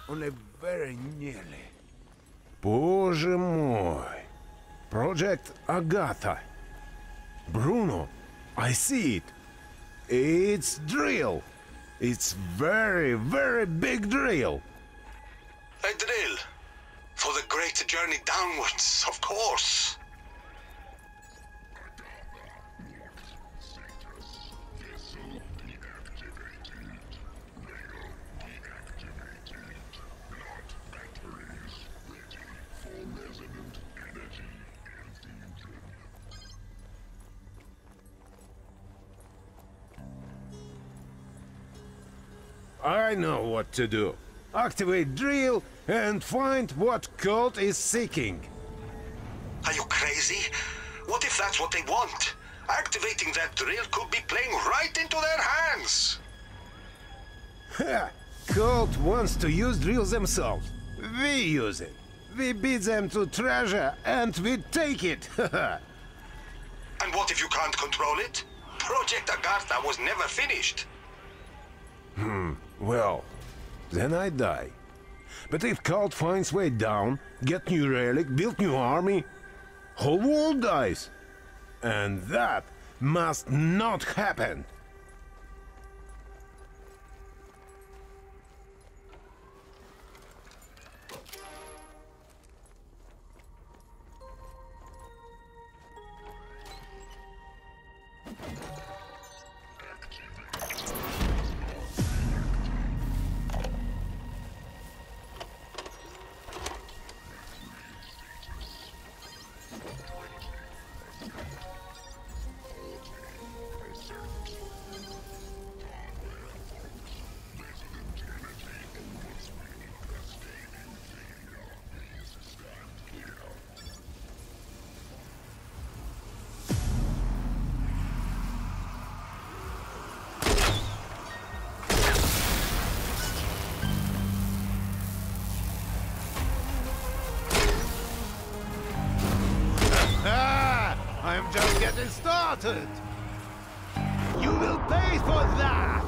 only very nearly. Боже мой. Project Agatha. Bruno, I see it. It's drill. It's very, very big drill. A drill? For the great journey downwards, of course. I know what to do. Activate drill and find what cult is seeking. Are you crazy? What if that's what they want? Activating that drill could be playing right into their hands. Ha! Cult wants to use drills themselves. We use it. We beat them to treasure and we take it. And what if you can't control it? Project Agartha was never finished. Well, then I die. But if Cult finds way down, get new relic, build new army, whole world dies. And that must not happen. I'm just getting started. You will pay for that.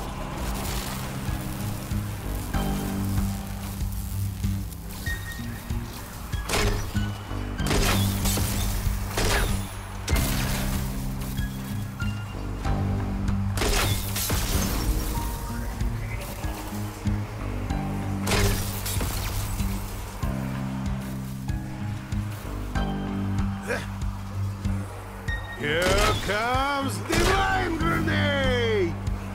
Here comes Divine Grenade!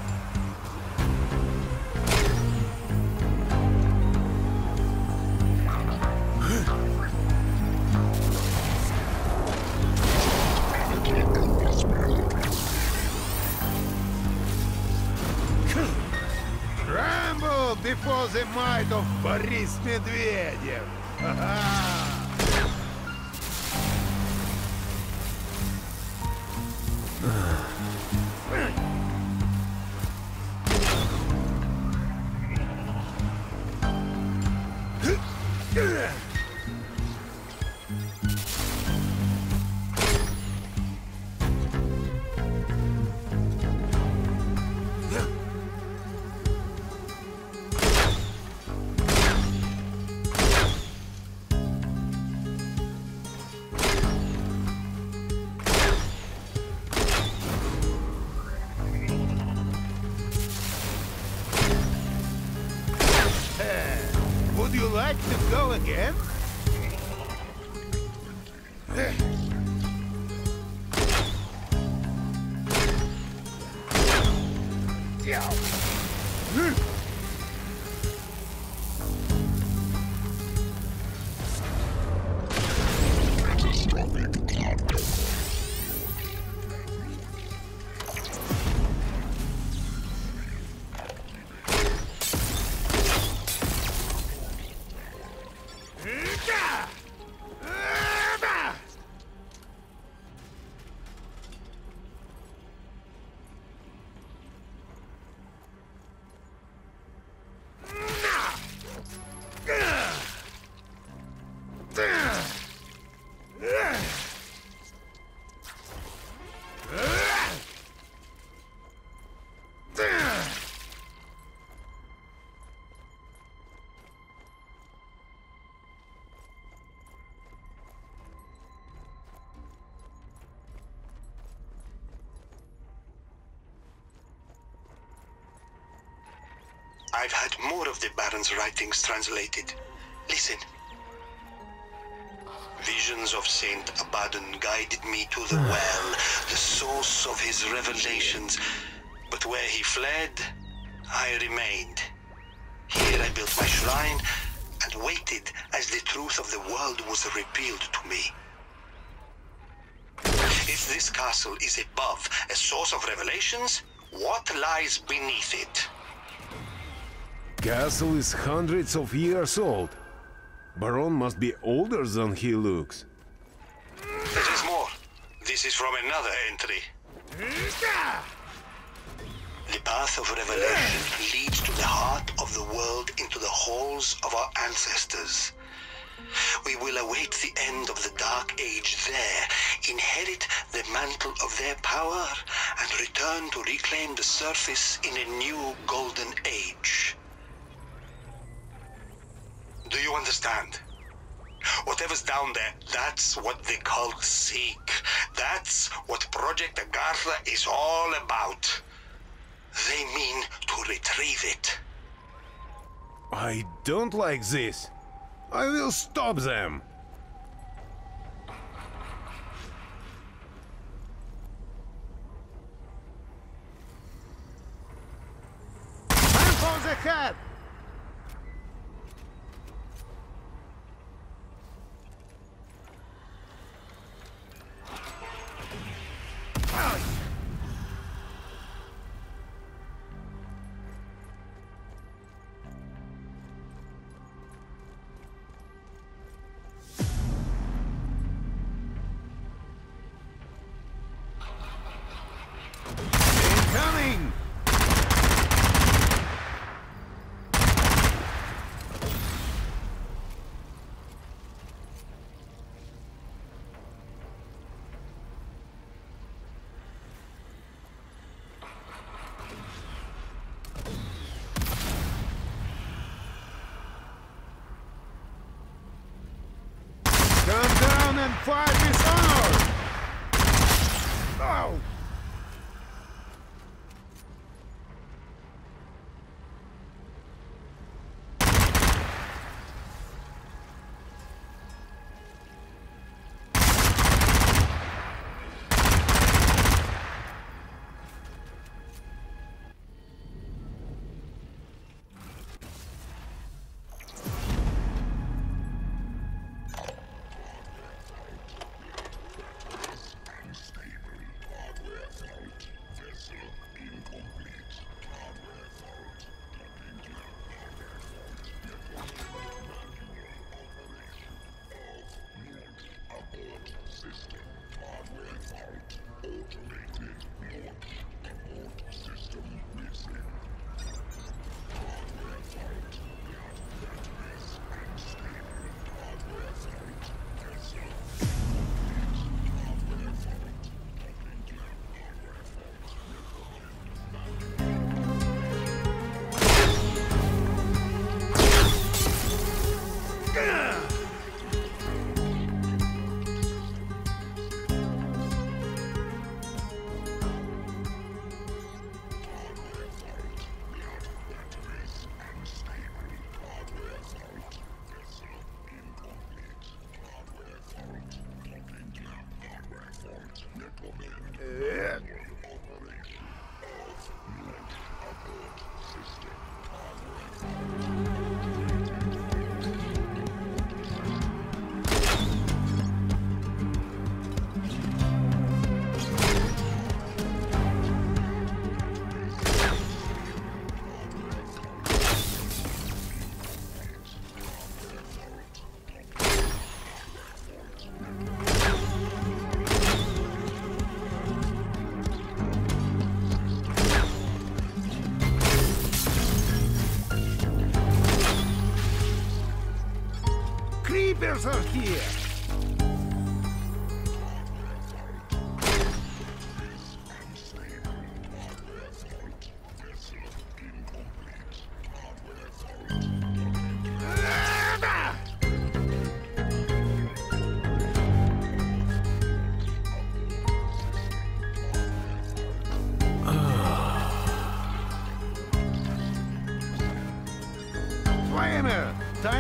Tremble before the might of Boris Medvedev! Would you like to go again? I've had more of the Baron's writings translated. Listen. Visions of Saint Abaddon guided me to the well, the source of his revelations. But where he fled, I remained. Here I built my shrine and waited as the truth of the world was revealed to me. If this castle is above a source of revelations, what lies beneath it? Castle is hundreds of years old. Baron must be older than he looks. There is more. This is from another entry. The path of revelation leads to the heart of the world, into the halls of our ancestors. We will await the end of the Dark Age there, inherit the mantle of their power, and return to reclaim the surface in a new golden age. Do you understand? Whatever's down there, that's what the cult seek. That's what Project Agartha is all about. They mean to retrieve it. I don't like this. I will stop them. Time for the head! Incoming! Come down and fight with honor! Oh!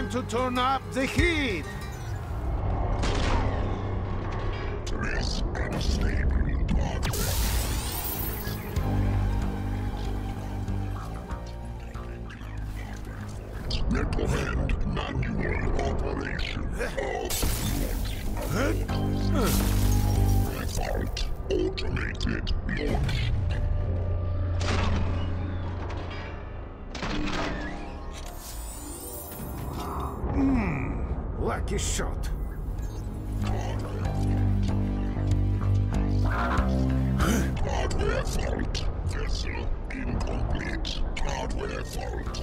time to turn up the heat! This unstable hardware. Recommend manual operation of launch. Without automated launch. Lucky shot. Hardware fault. Vessel incomplete. Hardware fault.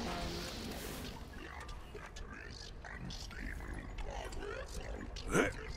Huh?